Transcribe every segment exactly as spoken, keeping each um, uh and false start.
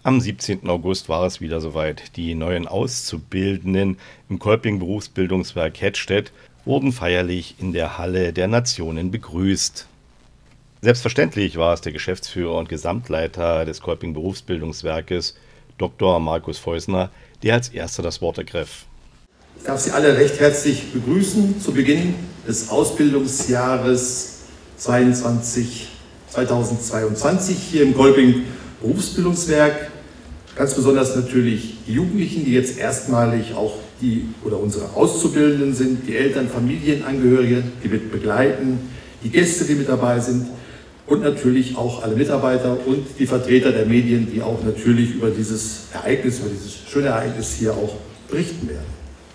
Am siebzehnten August war es wieder soweit. Die neuen Auszubildenden im Kolping Berufsbildungswerk Hettstedt wurden feierlich in der Halle der Nationen begrüßt. Selbstverständlich war es der Geschäftsführer und Gesamtleiter des Kolping Berufsbildungswerkes, Doktor Markus Feusner, der als erster das Wort ergriff. Ich darf Sie alle recht herzlich begrüßen zu Beginn des Ausbildungsjahres zweitausendzweiundzwanzig hier im Kolping Berufsbildungswerk. Ganz besonders natürlich die Jugendlichen, die jetzt erstmalig auch die oder unsere Auszubildenden sind, die Eltern, Familienangehörige, die mit begleiten, die Gäste, die mit dabei sind und natürlich auch alle Mitarbeiter und die Vertreter der Medien, die auch natürlich über dieses Ereignis, über dieses schöne Ereignis hier auch berichten werden.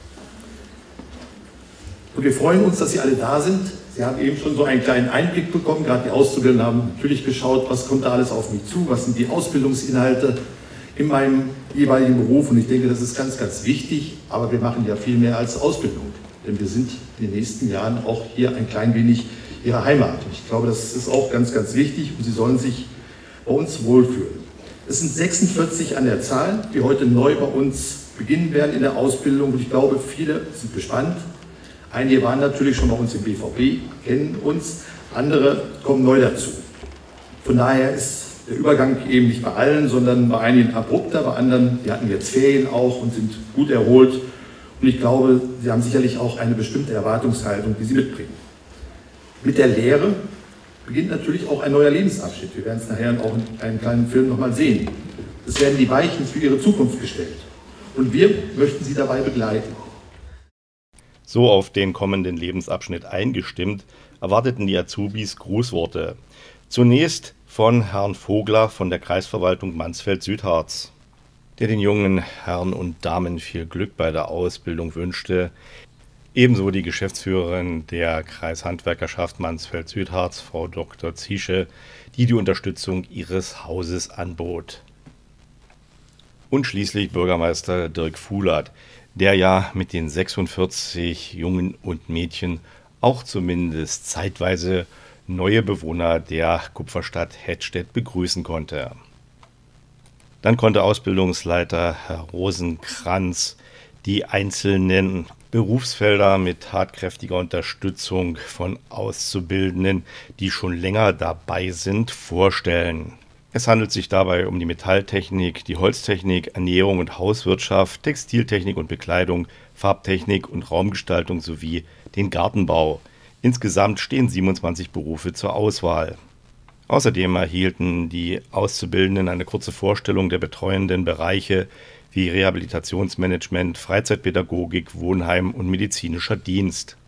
Und wir freuen uns, dass Sie alle da sind. Sie haben eben schon so einen kleinen Einblick bekommen, gerade die Auszubildenden haben natürlich geschaut, was kommt da alles auf mich zu, was sind die Ausbildungsinhalte in meinem jeweiligen Beruf, und ich denke, das ist ganz, ganz wichtig, aber wir machen ja viel mehr als Ausbildung, denn wir sind in den nächsten Jahren auch hier ein klein wenig Ihre Heimat. Ich glaube, das ist auch ganz, ganz wichtig und Sie sollen sich bei uns wohlfühlen. Es sind sechsundvierzig an der Zahl, die heute neu bei uns beginnen werden in der Ausbildung, und ich glaube, viele sind gespannt. Einige waren natürlich schon bei uns im B V B, kennen uns, andere kommen neu dazu. Von daher ist der Übergang eben nicht bei allen, sondern bei einigen abrupter, bei anderen, die hatten jetzt Ferien auch und sind gut erholt. Und ich glaube, sie haben sicherlich auch eine bestimmte Erwartungshaltung, die sie mitbringen. Mit der Lehre beginnt natürlich auch ein neuer Lebensabschnitt. Wir werden es nachher auch in einem kleinen Film nochmal sehen. Es werden die Weichen für ihre Zukunft gestellt. Und wir möchten sie dabei begleiten. So auf den kommenden Lebensabschnitt eingestimmt, erwarteten die Azubis Grußworte. Zunächst von Herrn Vogler von der Kreisverwaltung Mansfeld-Südharz, der den jungen Herren und Damen viel Glück bei der Ausbildung wünschte. Ebenso die Geschäftsführerin der Kreishandwerkerschaft Mansfeld-Südharz, Frau Doktor Ziesche, die die Unterstützung ihres Hauses anbot. Und schließlich Bürgermeister Dirk Fuhlert, der ja mit den sechsundvierzig Jungen und Mädchen auch zumindest zeitweise neue Bewohner der Kupferstadt Hettstedt begrüßen konnte. Dann konnte Ausbildungsleiter Herr Rosenkranz die einzelnen Berufsfelder mit tatkräftiger Unterstützung von Auszubildenden, die schon länger dabei sind, vorstellen. Es handelt sich dabei um die Metalltechnik, die Holztechnik, Ernährung und Hauswirtschaft, Textiltechnik und Bekleidung, Farbtechnik und Raumgestaltung sowie den Gartenbau. Insgesamt stehen siebenundzwanzig Berufe zur Auswahl. Außerdem erhielten die Auszubildenden eine kurze Vorstellung der betreuenden Bereiche wie Rehabilitationsmanagement, Freizeitpädagogik, Wohnheim und medizinischer Dienst.